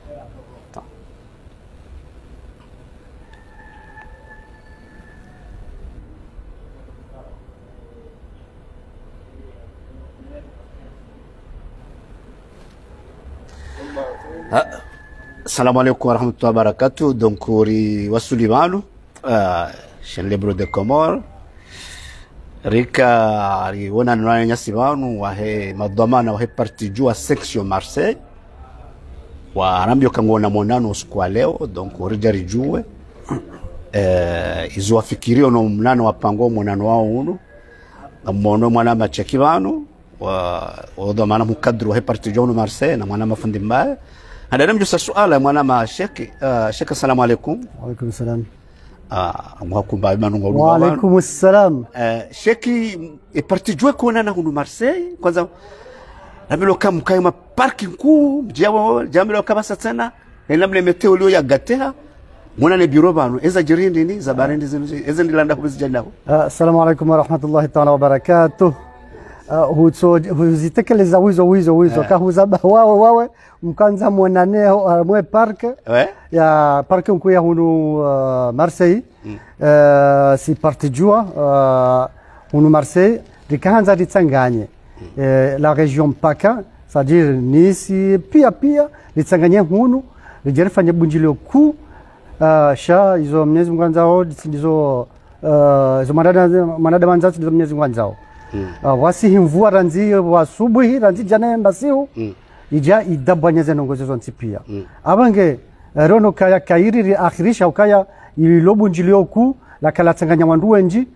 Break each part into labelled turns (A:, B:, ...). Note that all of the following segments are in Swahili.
A: Assalamu alaikum warahmatullahi wabarakatuh. Donc uri wasulimanu shen libro de Comore rika ri wona nwana nyasibanu wa he madhamana wa he parti jua section Marseille wa rambio kangona monano usiku wa leo. Donc urija rijue izo wafikirio no mnano wapango monano wao uno mmono mwana macheki banu wa dhamana mukadru wa he parti jua no Marseille na mwana mafundi mbaya. Hada namjusa suala mwana ma Sheikh Sheikh, assalamu alaikum.
B: Wa alaikum salam.
A: Mwakumba imanu ngolu.
B: Wa alaikum salam.
A: Sheikh e parti jua kona na hunu Marseille kwanza namilo kama kaima parking kuu jamilo kama satana namle meteo leo ya gateha mwana ne biro banu eza jirindi ni za barindi zinu eza ndilanda kubizijanaho.
B: Assalamu alaikum wa rahmatullahi ta'ala wa barakatuh. Huzitekeleza wizo kahuzaba wawe mkanza mwananeo mwe park ya park mkuu ya hunu Marseille si parti jua hunu Marseille rikaanza ritanganye la région Paka, c'est-à-dire Nice pia ritanganye hunu rijerifanya bunjilio kuu sha izo mnyezi mwanzao izo manada manzao izo mnyezi mwanzao wasi mvua ranzi wa subuhi ranzi jana mbasiu ija idabanyeze nongozo zonti pia abange rono kaya kairi ri akhirisha ukaya ililobu njilio ku la kala tanganya wandu wenji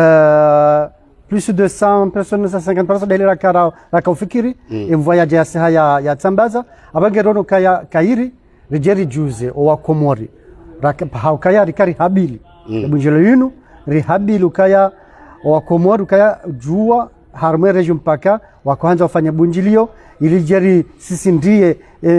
B: plus de 100 personnes 150 personnes dali la kaufikiri voyage ya saha ya tambaza abange rono kaya kairi rijeri juze o wa Komori kaya rikari habili bunjilo yinu rihabili ukaya wa Komori kaya jua harme region Paka wakaanza wafanya bunjilio ilijeri sisi ndiye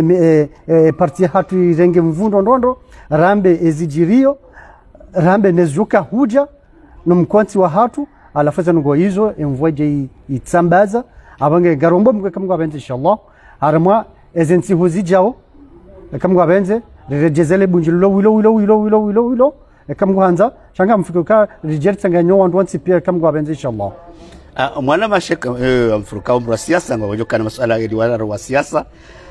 B: parti hatu irenge mvundo ndondo rambe ezijirio rambe nezuka huja no mkwanti wa hatu alafaza ngo hizo emvoje itsambaza abange garombo mkamwa benze inshallah harma ezenti huzijao kamwa benze rejezele bunjililo wilo kamwa hanza shanga mfikuka rijeri tanganyo wandu wanti pia kamwa benze inshallah.
A: Mwana masheka mfuruka umru wa siasa nga wajoka na masuala ya diwara wa siasa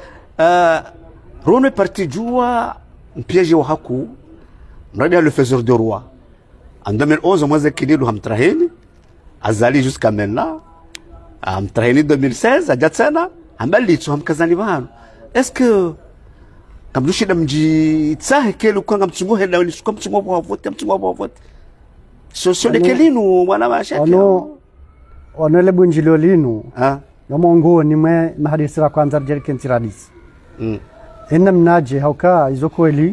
A: Rone parti jua mpiaji wa haku mradi le faiseur de roi en 2011 mweze kilidu hamtrahini azali jusqu'à maintenant hamtrahini 2016 ajatsana ambali tu hamkazani bano. Est-ce que kamdushi da mji tsahe kelu kwa mtsungo hela ni suka mtsungo wa vote so de kelinu mwana masheka onele bunjilio linu ngamongo
B: ni mahadisira kwanza jeri kentiradis ena mnaje hauka izo kweli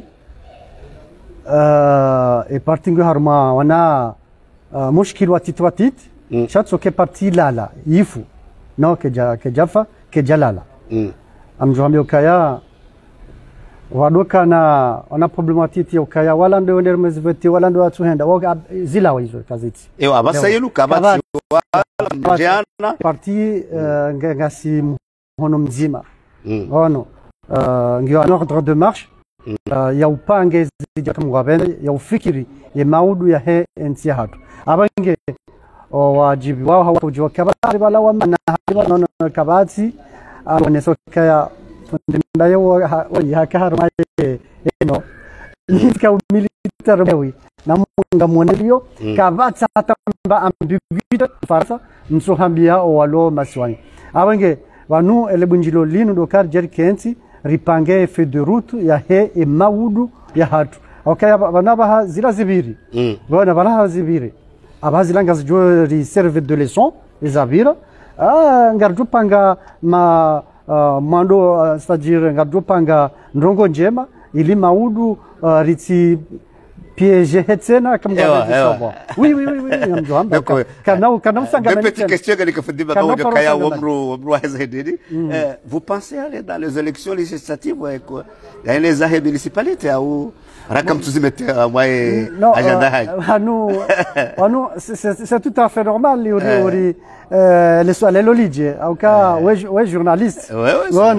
B: e partingu harma wana mushkil watit shatso ke parti lala yifu no ke jafa ke jalala amjwambio kaya wadoka na wana problematiti ukaya wala ndo nder mezveti wala ndo atuhenda zilawa hizo kaziti
A: abasa yelu kabati jana
B: parti ngasi hono mzima ono ngio ordre de marche ya upange zija kama wabende ya ufikiri ya maudu ya he entia hatu abange wajibu wao hawakujua kabati wala wana nono kabati anesoka ya ndayo haka harma eno nika military wewe na munga mwanelio kabati hata ambiguite farsa nsohambia walo maswani abange wanu elebunjilo linu dokar jerkensi ripange feu de route ya he e maudu ya hatu okay banaba zira zibiri bona bana zibiri abazilanga zijo ri serve de leçon izabira ngardu panga ma mando c'est-à-dire ngardu panga ndongo njema ili maudu riti piège hetsena kama sawa oui namjomba kana usanga
A: une petite question que fadima ba kaya wamru hazedini vous pensez aller dans les élections législatives dans les aires municipalités ou rakam tuzimete mwae agenda
B: hanu c'est tout à fait normal les soirées l'olidje au cas ouais journaliste non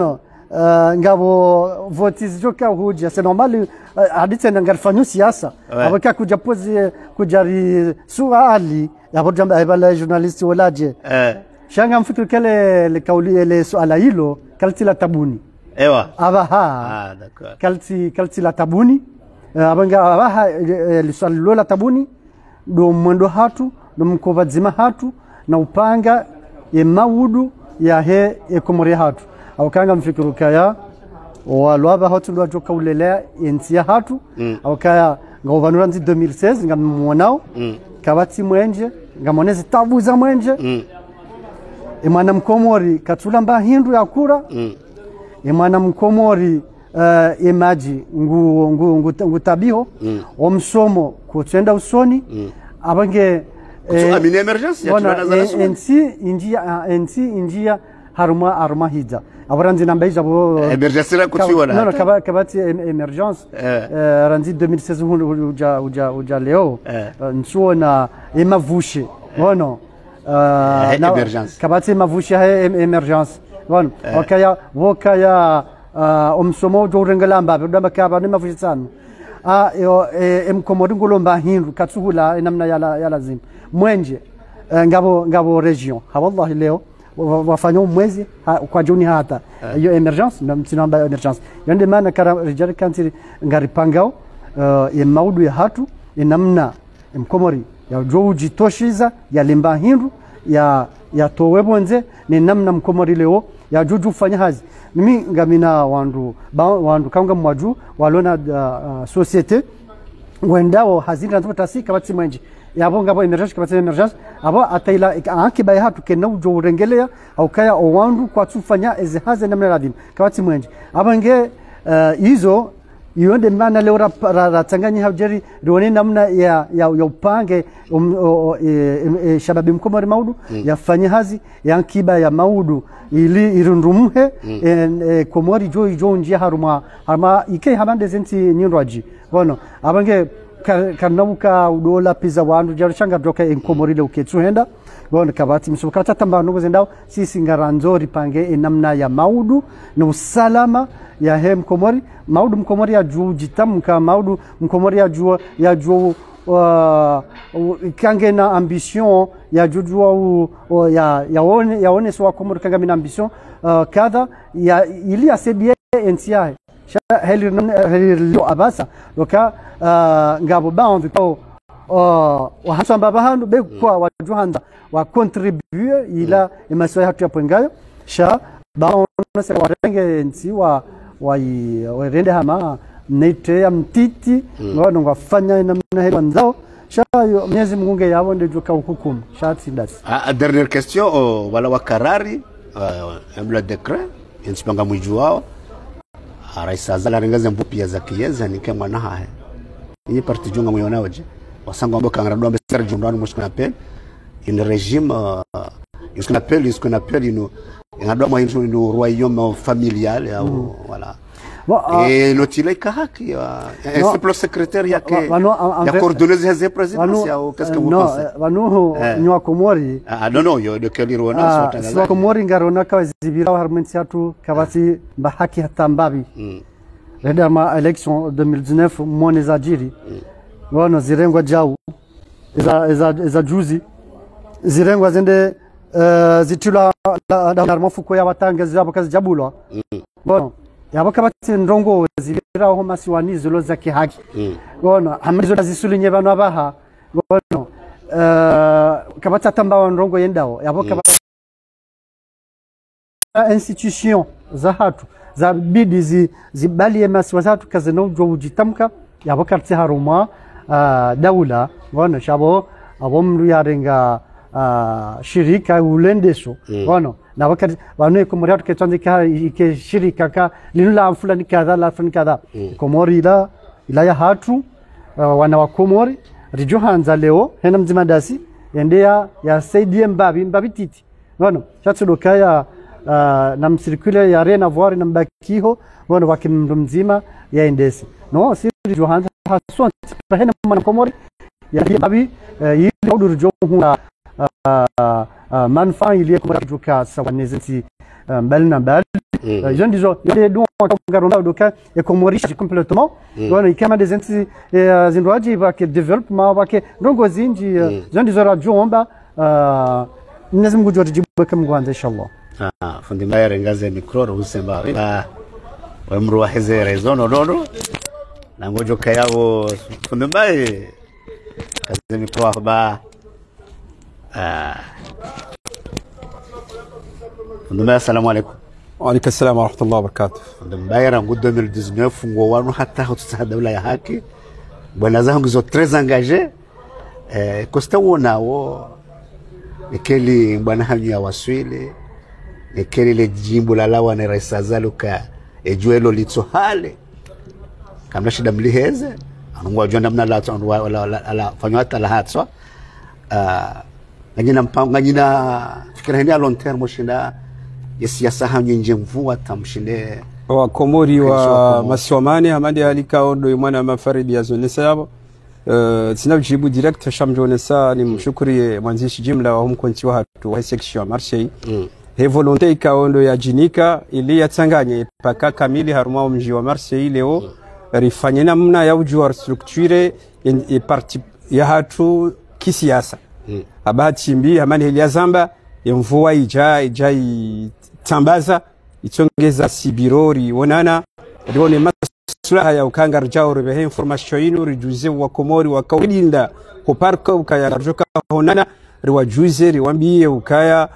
B: ngabo votes joka huja c'est normal hadithi ngarfanyo siasa abaka kuja pose kujari suali abo jamba ibala journalist walaje shanga mfikiri kale le kauli ile suala hilo kalti la tabuni
A: ewa
B: abaha
A: d'accord
B: kalti la tabuni abanga abaha le suala la tabuni do mwendo hatu do mkovadzima hatu na upanga ye maudu ya he ekomori hatu au kanga mfikiru kaya walwaba hatu ndo joka ulelea entia hatu au kaya ngovanuranzi 2016 ngamonao kabati mwenje ngamonezi tabu za mwenje imana mkomori katula mba hindu ya kura imana mkomori imaji ngu tabiho omsomo kutenda usoni abange
A: amine emergency ya tunazala
B: ensi injia haruma hija abaranzi nambaija bo
A: emergency la kutiwa
B: no kabati emergence ranzi 2016 uja leo nsuona emavushe bono
A: emergence
B: kabati emavushe emergence bono wakaya omsomo jo rengalamba baba kaba ni mavushe sana emkomodi ngolomba hindu katsuhula namna ya lazima mwenje ngabo region ha wallahi leo wafanya mwezi kwa juni hata hiyo emergence na mtinamba emergence yande maana kara rijali kanti ngaripangao ya maudu ya hatu namna mkomori ya joji toshiza ya limba hindu ya towebonze ni namna mkomori leo ya juju fanya hazi mimi ngamina wandu kanga mwaju walona societe wendao hazina tasi kabati mwenje yabo ngabo emergence kabati emergence abo ataila akiba ya hatu kenau jo rengelea au kaya owandu kwa tufanya ezihaze namna radin kabati mwenje abange hizo yonde mana leo ratanganyi hajeri rione namna ya upange shababi mkomori maudu yafanya hazi ya akiba ya maudu ili irundumuhe komori jo njia haruma ike hamande zenti nyinraji bono abange kanamuka udola pizza wandu jarishanga doka enkomori le uketsuhenda bono kabati msukata tamba nugo zendao sisi ngaranzori pange namna ya maudu na usalama ya hem komori maudu mkomori ya juu jitamka maudu mkomori ya juu kange na ambition ya jujua yaone swa komori kanga mina ambition kadha ya ili asedie NCI heli abasa loka ngabo baonzi ko wahasamba bahandu be kwa wajuhanda wa contribue ila emaswa hatu ya pengayo sha baona se warenge nsi wa rende hama nete ya mtiti ngono ngafanya namna helo nzao sha Mwenyezi Mungu yabo ndio joka hukumu sha tidasi
A: dernière question wala wakarari le décret inspanga mwijua rais azala rengaze mbupia za kiyeza ni kama na hae ni parti junga mwiona waje wasango mboka ngarado ambe Serge Ndwani mushkuna appel une régime ce qu'on appelle une royaume familial voilà. Et l'autre kahaki un simple secrétaire ya coordonner les présidents qu'est-ce que vous pensez
B: vanu nywa komori
A: non yo de quel irona
B: so komori ngarona kawazibira harmensi hatu kabati bahaki hatambabi reda ma election 2019 moneza jiri wana zirengwa jau za juzi zirengwa zende zitula la mafuko ya watanga zabo kazi jabulwa bona yabo kabati ndongo zibira ho masiwani zolo za kihaki bona hamizo zisulinye bano abaha bona kabati tamba ndongo yendao yabo kabati institution za hatu za bidi zibali masiwazatu kazi no jojitamka yabo karti haruma daula bona shabo abomru yarenga shirika ulendeso wano na wakati wanu komori hatu ketonde ke shirika ka linula fulani kadha la fulani kadha komori ila ya hatu wana wa komori rijohanza leo hena mzima dasi endea ya saidie mbabi titi wano chatsudoka ya na msirikule ya rena voir na mbakiho wano wakimndo mzima ya endesi no si rijohanza haswa hena mwana komori ya babi yili udur johuna manfa ili kumara juka sawanezeti mbali na mbali. Jean dizo yale dua ngaronda doka ya komorisha complètement wana ikama des enti zindoaji vake development vake ndongo zinji Jean dizo rajomba Mwenyezi Mungu jibu kama kwanza inshallah.
A: Fundi Mbaye ngaze mikro Husemba wa mru wa hezere zono dodo na ngojo kayabo Fundi Mbaye kaze mikro ba Fundi Mbaye assalamu alaykum.
C: Wa alaykum assalam wa rahmatullahi wa barakatuh.
A: Fundi Mbaye rangu 2019 ngo wanu hata hutusa dawla ya haki bwana zangu zo très engagé kosta wonao Nekeli bwana hanyu ya waswile nekeli le jimbo la lawa ne Rais Zaluka ejuelo litso hale kamla shida mliheze anungwa jonda mna la fanywa tala hatso ngina mpango ngina fikira henia long term shinda yesiasa hanyu nje mvua tamshinde
C: wa komori wa masiwamani hamandi halika ondo mwana mafaridi ya zonesa yabo sinajibu direct shamjonesa ni mshukuri mwanzishi jimla wa humkonti wa hatu wa section Marseille he volonté ikaondo ya jinika ili yatsanganye paka kamili haruma mji wa Marseille leo rifanye namna ya ujua structure ya parti ya hatu kisiasa abati mbi hamani helia zamba mvua ijai tambaza itongeza sibirori wonana rione maslaha ya ukanga rjao rebehe information inu rijuze wa komori wa kaudinda ko parka ukaya rjoka honana riwajuze riwambie ukaya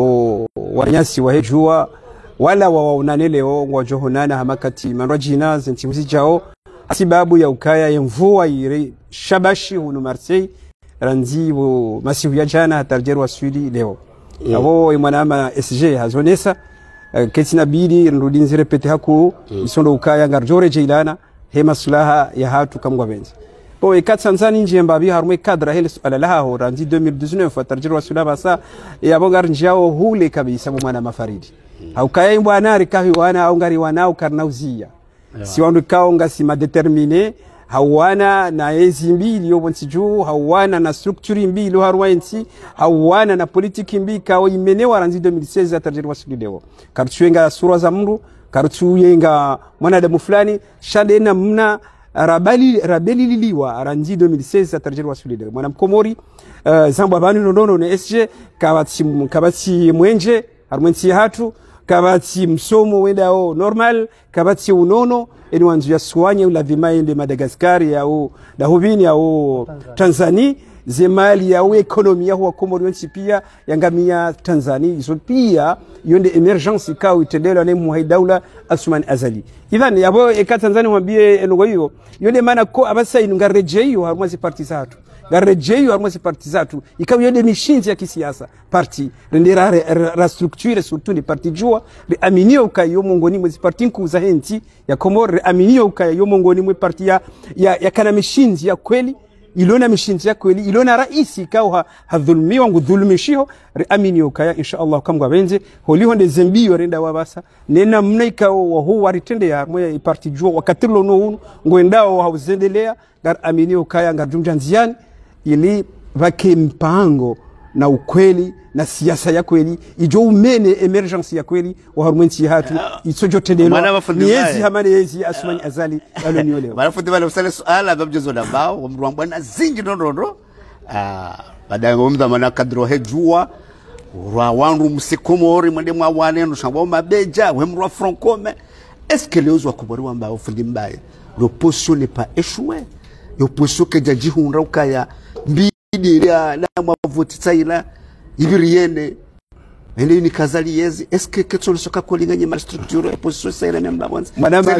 C: wanyasi wa hejua wala waonane leo ngojo honana hamakati manrajina zintimuzi jao sababu ya ukaya ya mvua ire shabashi hunu Marseille ranzi wo masivu ya jana hatarjeru wa Swidi leo abo imwanama SG hazonesa ketina bidi nrudinzi repete haku isondo ukaya ngarjore jeilana he maslaha ya hatu kamgwa benzi bo ikatsanzani nje mbabi harumwe kadra hele suala laha ho ranzi 2019 atarjeru wa sulaba sa ya bongar njao hule kabisa mwana mafaridi haukaya bwana rikahi wana au ngari wana ukarnauzia si wandu kaonga si madetermine hawana na ezi mbili yobonsi juu hawana na structure mbili harwainsi hawana na politiki mbili kao imenewa ranzi 2016 atarjeru wa sulideo kartuenga sura za mru kartuenga mwanadamu fulani shadena mna rabeli liliwa ranzi 2016 atarjeru wa sulideo mwana mkomori zambwa bani ndono na SG kabati mwenje harwensi hatu kabati msomo wedao normal kabati unono eni wanzu ya swanye ula vimaende Madagascar ya u na hubini ya u Tanzania zemali ya u ekonomia huwa komori yonsi pia yangamia Tanzania iso pia yonde emergence ikaw itendelo ne muhaidaula Asman Azali idhan yabo eka Tanzania mwambie enogo hiyo yonde maana ko abasa inungarejeyo harumwazi parti zatu garejeyo harumwazi parti zatu ikaw yonde mishinzi ya kisiasa parti rendera ra structure surtout ni parti jua re aminio ukayo mongoni mwezi parti nkuza henti ya Komori aminio ukayo mongoni mwe parti ya kana mishinzi ya kweli ilona mishinzi ya kweli ilona raisi ikaw hadhulumiwa ngudhulumishiho re aminio ukaya inshallah kamgwa benze holiho nde zembiyo renda wabasa nena mna ikaw wa huwa ritende ya mwe parti jua wakatilo no ngwendao hauzendelea gar aminio ukaya ngarjumja nziani ili vake mpango na ukweli na siasa ya kweli ijo umene emergence ya kweli wa harumenti hatu isojo tendelo miezi hamane yezi Asman Azali alonioleo
A: marafuti wale usale suala babjezo na bao wamruambwa na zingi ndondo baada ngomza mana kadro hejua rwa wanru msikomori mwende mwa wane ndushamba mabeja wemrwa francome est-ce que les autres Komori wamba Fundi Mbaye l'opposition n'est pas échouée l'opposition que jaji hunra ukaya mbidi ya na mwavoti tsaila ibiriene ende ni kazali yezi est-ce que ketso soka kolinganye mal structure opposition saila memba bonza
C: madame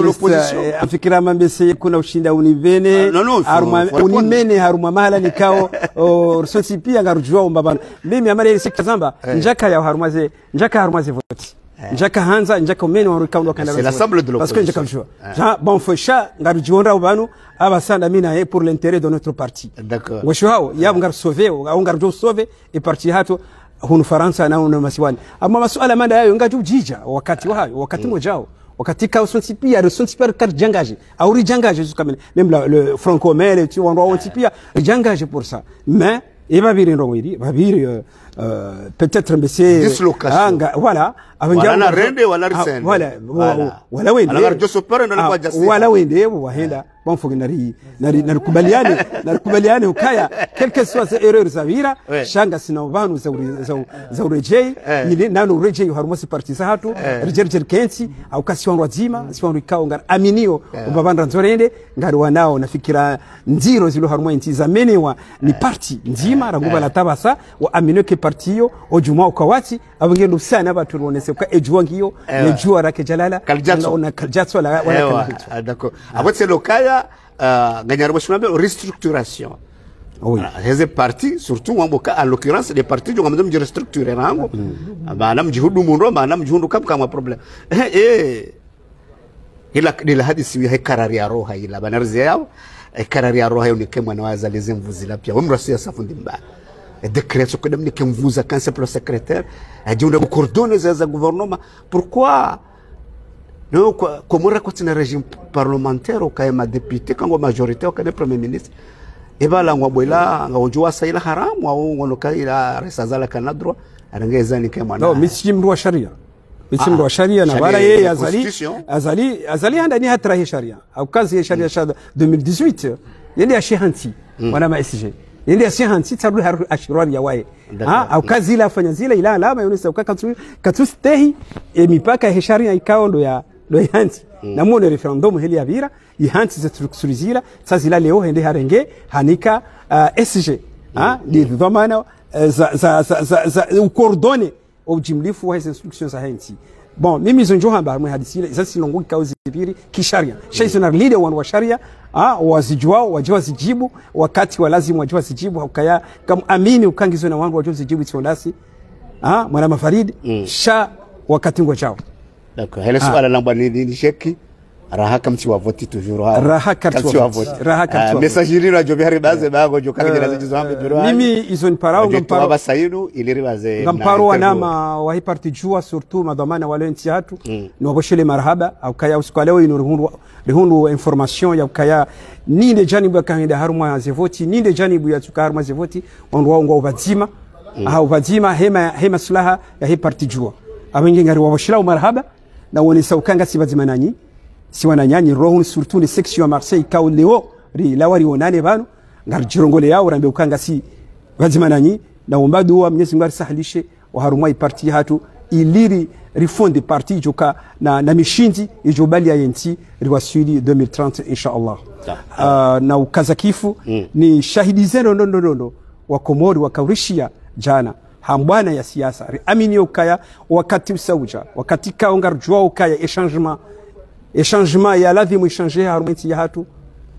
C: afikira mambese kuna ushinda univene haruma unimene haruma mahala nikao resonsi pia ngarujua mbabana mimi amale sikazamba njaka ya harumaze voti njaka hanza njaka umene wa rikaundo kana
A: c'est l'assemblée de l'opposition
C: parce que njaka njua bon fosha ngarujiondra ubanu abasanda mina pour l'intérêt de notre parti
A: d'accord
C: washo hao yabo ngar sauver au ngarjo sauver et parti hato hunu Faransa na hunu masiwani ama masuala manda yayo ngaju jija wakati wahayo wakati mojao wakati ka usonsi pia resonsi pia kar jangaje au jangaje jusqu'à même le franco-mère tu on doit pia jangaje pour ça mais et babiri ndongwiri babiri peut-être mbese
A: dislocation
C: voilà
A: wala na rende wala risende
C: wala wende
A: ala garjo sopare ndo kwa jasi
C: wala wende wahenda bonfo narikubaliane ukaya quelque soit ces erreurs zavira shanga sina vanhu za urejei ile nano urejei haruma si parti hatu rejerjer kensi au kasiwangu wazima siwangu ikao ngar aminio ubabandra nzorende ngari wanao nafikira nziro zilo haruma inti zamenewa ni parti nzima ranguba la tabasa wa aminio ke partiyo ojuma ukawati abangendo sana batu ronese ka ejuangiyo nejua rake jalala
A: ona
C: kaljatso la
A: wala d'accord abote lokaya gagner shimambe restructuration oui ces partis surtout en l'occurrence les partis jo ngamdom je restructurer rango maana mjihudu mundo maana mjihudu kama problem ila hadisi ya karari ya roha ila banarzi yao karari ya roha ni kemwa nawaza les mvuzila pia wemrasia safundi mbaya décret ce que dem ni kemvuza quand simple secrétaire ajunda ko coordonner za gouvernement pourquoi non comme on raconte un régime parlementaire au cas ma député quand la majorité au cas premier ministre et ba la ngwabwela ngawujua saila haramu au ngonoka ila resazala kana droit arangeza ni kema
C: no misimru wa sharia misimru wa sharia na wala yeye azali ndani hatra hii sharia au kazi ya sharia shada 2018 yende ya shehanti wana ma SG yende ya shehanti taru haru ashirari ya wae au kazi ila afanya zile ila alama yonesa katustehi mipaka ya sharia ikao ndo ya hanti na muone referendum heli yabira ihanti zetukusurizira sazila leo hende harenge hanika SG ni dhamana za ukordone objimlifu wa instructions za hanti bon mimi zonjo hamba mwe hadisi sasa silongo kauzi piri kisharia shaisi na leader wa sharia wazijua wajua zijibu wakati wa lazima wajua zijibu ukaya kama amini ukangizo na wangu wajua zijibu tsiolasi mwana mafaridi sha wakati ngo chao.
A: D'accord. Hele swala lamba ni sheki raha kamti wa vote toujours
C: raha kamti wa vote raha kamti wa
A: messagerie radio bihari baze bago jo kanga jina zizo hambe biro
C: mimi izo ni parao
A: ngamparo basayidu iliri baze
C: ngamparo wanama wa parti jua surtout madhamana wale nti hatu ni waboshele marhaba au kaya usikwalewe inurihundu information ya kaya ninde janibu ya kanga haruma ze vote ninde janibu ya tukaruma ze vote wandu wao ubazima ubazima hema sulaha ya hii parti jua abangi ngari waboshela marhaba na woni saukanga sibazima nanyi siwananyanyi roho surtout les sections à Marseille kao leo lawari onane bano ngar jirongole yao rambe ukanga si bazima nanyi na umbadu wa Mwenyezi Mungu sahalishe wa harumai parti hatu iliri refonde parti joka na mishindi ijobali ya yenti riwasuli 2030 inshallah na ukazakifu ni shahidi zeno ndondo wa Komori wa Kaurishia jana hambwana ya siasa amini ukaya wakati usauja wakati kaongar jua ukaya échangement ya lazima échanger harumenti ya hatu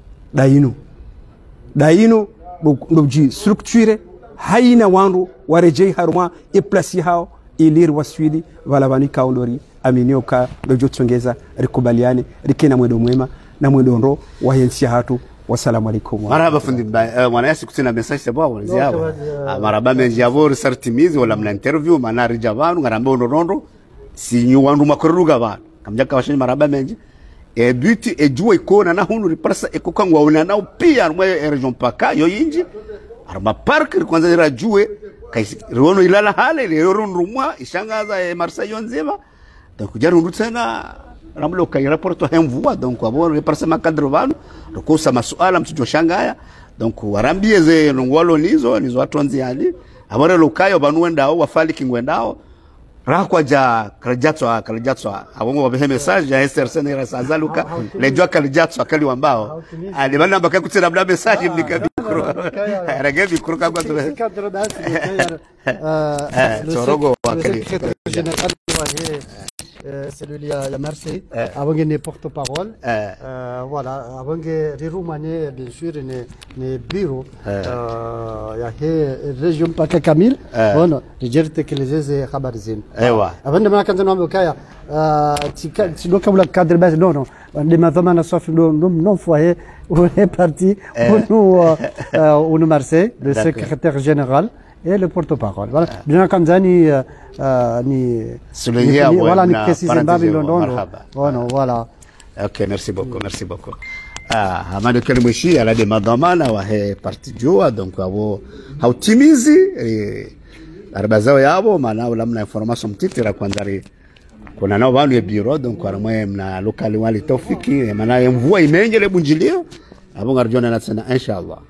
C: dainu ndoji structure haina wandu warejei haruma iplasi hao ilir waswili valabani kaondori aminio ka dojo tsongeza rikubaliane rikena mwedo mwema na mwedo ndo wahensi hatu wasalamu alaikum
A: marhaba fundi mwana yasi kutina message sabo walizao marhaba menji yavo sartimizi wala mna interview mana rijavanu ngarambe onondo sinyu wandu makoruga ba kamjaka washini marhaba menji but ejua ikona na hunu riparsa ekokangwa una nao pia mwe region paka yo yinji arma park kwanza rajue kaisi rono ilala hale le rumwa ishangaza Marseille nzima donc jarundu tena ramlo kay rapport hemvua donc abo riparsa makadro vanu rukosa masuala mtujo shangaya donc warambie ze ngwalo nizo atonzi ali abare lokayo banwendao wafali kingwendao rakwaja kaljatswa abongo babehe message ya SRC ne rasazaluka lejwa kaljatswa kali wambao ali bana mbaka kutira bla message mnikabikro rage bikro kwa sorogo wakali
B: celui à Marseille, avant qu'il porte-parole, voilà, avant que Riroumane, bien sûr, ne bureau, il y a une région pas que Camille, bon, je dirais que les aises Khabarzim. Avant de me raconter un peu, si nous avons le cadre base, non, les madame sauf non foyer, on est parti, on Marseille, le secrétaire général. Et le porte-parole. Voilà. Bien comme ça, ni
A: voilà,
B: ni précisément London.
A: Voilà. Ok, merci beaucoup. hamani kile mwishi ala de madhamana wa he parti jua donc abo hautimizi arba zao yabo maana lamna information mtitira kwanza kuna nao banu ya bureau donc aramwe mna lokali wali tofiki maana mvua imenjele bunjilio abo ngarjona na sana inshallah